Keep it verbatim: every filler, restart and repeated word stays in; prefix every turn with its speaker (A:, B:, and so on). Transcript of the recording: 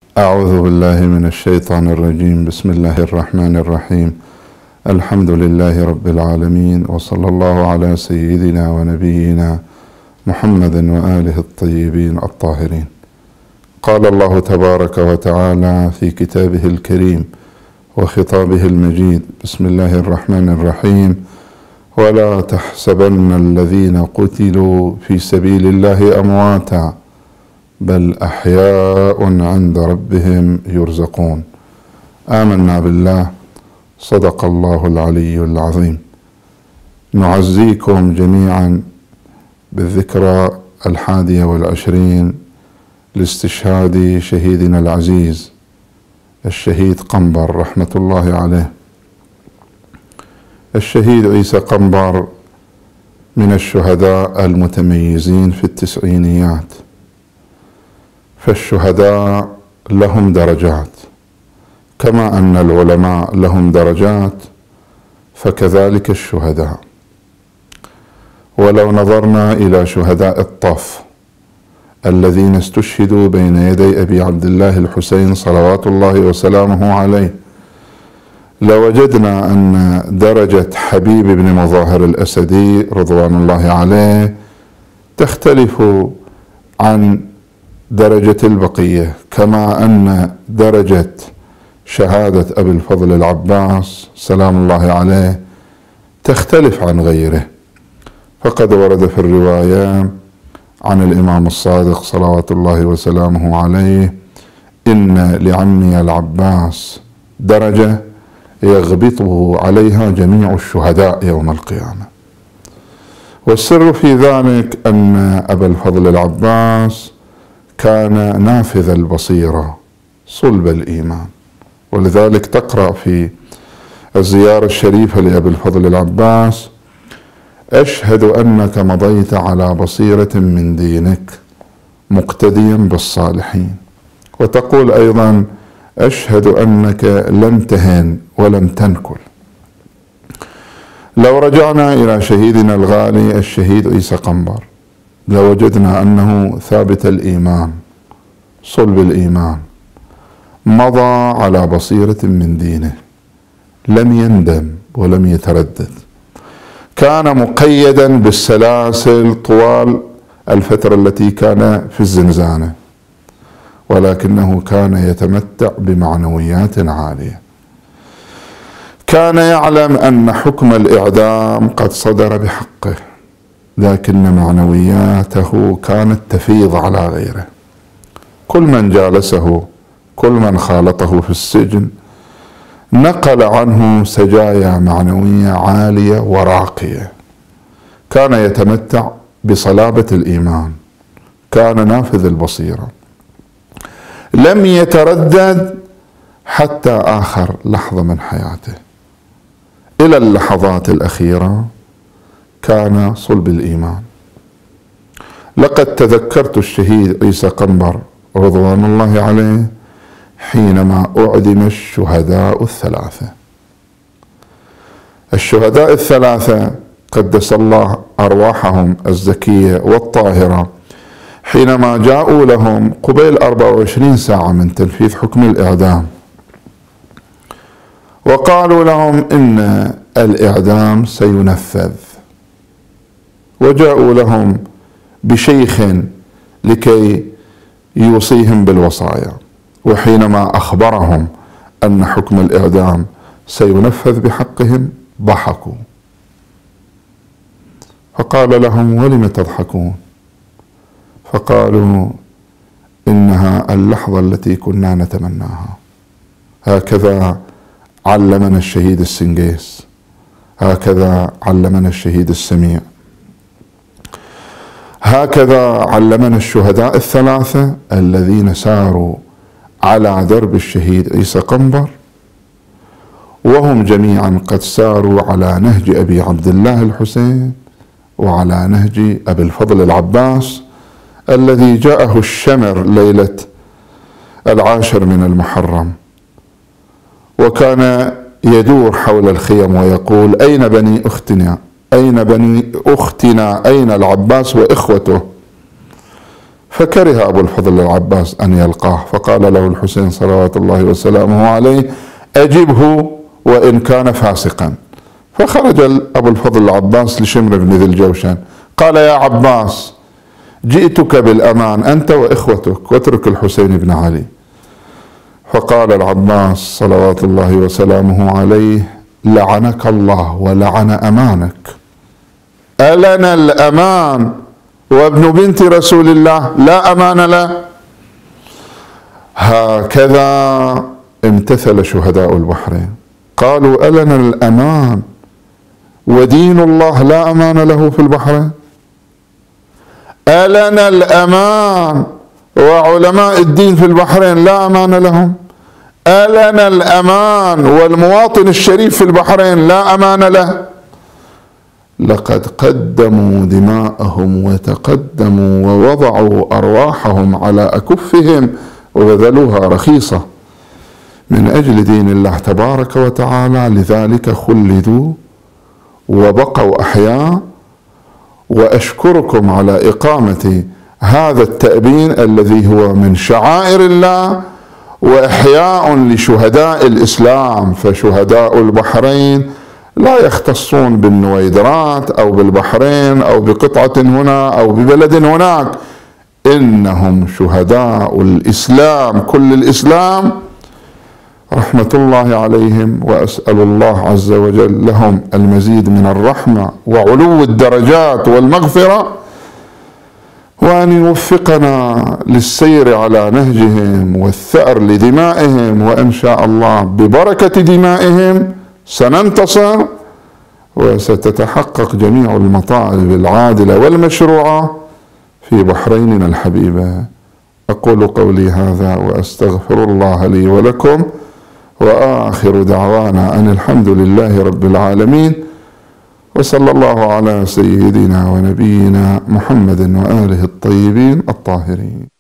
A: أعوذ بالله من الشيطان الرجيم. بسم الله الرحمن الرحيم. الحمد لله رب العالمين، وصلى الله على سيدنا ونبينا محمد وآله الطيبين الطاهرين. قال الله تبارك وتعالى في كتابه الكريم وخطابه المجيد: بسم الله الرحمن الرحيم: ولا تحسبن الذين قتلوا في سبيل الله أمواتا بل أحياء عند ربهم يرزقون. آمنا بالله، صدق الله العلي العظيم. نعزيكم جميعا بالذكرى الحادية والعشرين لاستشهاد شهيدنا العزيز الشهيد قنبر رحمة الله عليه. الشهيد عيسى قنبر من الشهداء المتميزين في التسعينيات، فالشهداء لهم درجات، كما أن العلماء لهم درجات فكذلك الشهداء. ولو نظرنا إلى شهداء الطف الذين استشهدوا بين يدي أبي عبد الله الحسين صلوات الله وسلامه عليه، لوجدنا أن درجة حبيب بن مظاهر الأسدي رضوان الله عليه تختلف عن درجة البقية، كما أن درجة شهادة أبي الفضل العباس سلام الله عليه تختلف عن غيره. فقد ورد في الرواية عن الإمام الصادق صلوات الله وسلامه عليه: إن لعمي العباس درجة يغبطه عليها جميع الشهداء يوم القيامة. والسر في ذلك أن أبا الفضل العباس كان نافذ البصيرة صلب الإيمان، ولذلك تقرأ في الزيارة الشريفة لأبي الفضل العباس: أشهد أنك مضيت على بصيرة من دينك مقتديا بالصالحين. وتقول أيضا: أشهد أنك لم تهن ولم تنكل. لو رجعنا إلى شهيدنا الغالي الشهيد عيسى قنبر لوجدنا أنه ثابت الإيمان صلب الإيمان، مضى على بصيرة من دينه، لم يندم ولم يتردد، كان مقيدا بالسلاسل طوال الفترة التي كان في الزنزانة، ولكنه كان يتمتع بمعنويات عالية. كان يعلم أن حكم الإعدام قد صدر بحقه، لكن معنوياته كانت تفيض على غيره. كل من جالسه، كل من خالطه في السجن نقل عنه سجايا معنوية عالية وراقية. كان يتمتع بصلابة الإيمان، كان نافذ البصيرة، لم يتردد حتى آخر لحظة من حياته. إلى اللحظات الأخيرة كان صلب الإيمان. لقد تذكرت الشهيد عيسى قنبر رضوان الله عليه حينما أعدم الشهداء الثلاثة. الشهداء الثلاثة قدس الله أرواحهم الزكية والطاهرة، حينما جاءوا لهم قبيل أربع وعشرين ساعة من تنفيذ حكم الإعدام وقالوا لهم إن الإعدام سينفذ، وجاءوا لهم بشيخ لكي يوصيهم بالوصايا، وحينما أخبرهم أن حكم الإعدام سينفذ بحقهم ضحكوا، فقال لهم: ولم تضحكون؟ فقالوا: إنها اللحظة التي كنا نتمناها. هكذا علمنا الشهيد السنجيس، هكذا علمنا الشهيد السميع، هكذا علمنا الشهداء الثلاثة الذين ساروا على درب الشهيد عيسى قنبر، وهم جميعا قد ساروا على نهج أبي عبد الله الحسين وعلى نهج أبي الفضل العباس الذي جاءه الشمر ليلة العاشر من المحرم، وكان يدور حول الخيم ويقول: أين بني أختنا؟ أين بني أختنا؟ أين العباس وإخوته؟ فكره أبو الفضل العباس أن يلقاه، فقال له الحسين صلوات الله وسلامه عليه: أجبه وإن كان فاسقا. فخرج أبو الفضل العباس لشمر بن ذي الجوشن قال: يا عباس، جئتك بالأمان أنت وإخوتك، واترك الحسين بن علي. فقال العباس صلوات الله وسلامه عليه: لعنك الله ولعن أمانك. ألنا الأمان وابن بنت رسول الله لا أمان له. هكذا امتثل شهداء البحرين، قالوا: ألنا الأمان ودين الله لا أمان له في البحرين. ألنا الأمان وعلماء الدين في البحرين لا أمان لهم. ألنا الأمان والمواطن الشريف في البحرين لا أمان له. لقد قدموا دماءهم وتقدموا ووضعوا أرواحهم على أكفهم وبذلوها رخيصة من أجل دين الله تبارك وتعالى، لذلك خلدوا وبقوا أحياء. وأشكركم على إقامة هذا التأبين الذي هو من شعائر الله وإحياء لشهداء الإسلام. فشهداء البحرين لا يختصون بالنويدرات أو بالبحرين أو بقطعة هنا أو ببلد هناك، إنهم شهداء الإسلام، كل الإسلام، رحمة الله عليهم. وأسأل الله عز وجل لهم المزيد من الرحمة وعلو الدرجات والمغفرة، وأن يوفقنا للسير على نهجهم والثأر لدمائهم، وإن شاء الله ببركة دمائهم سننتصر وستتحقق جميع المطالب العادلة والمشروعة في بحريننا الحبيبة. أقول قولي هذا وأستغفر الله لي ولكم، وآخر دعوانا أن الحمد لله رب العالمين، وصلى الله على سيدنا ونبينا محمد وآله الطيبين الطاهرين.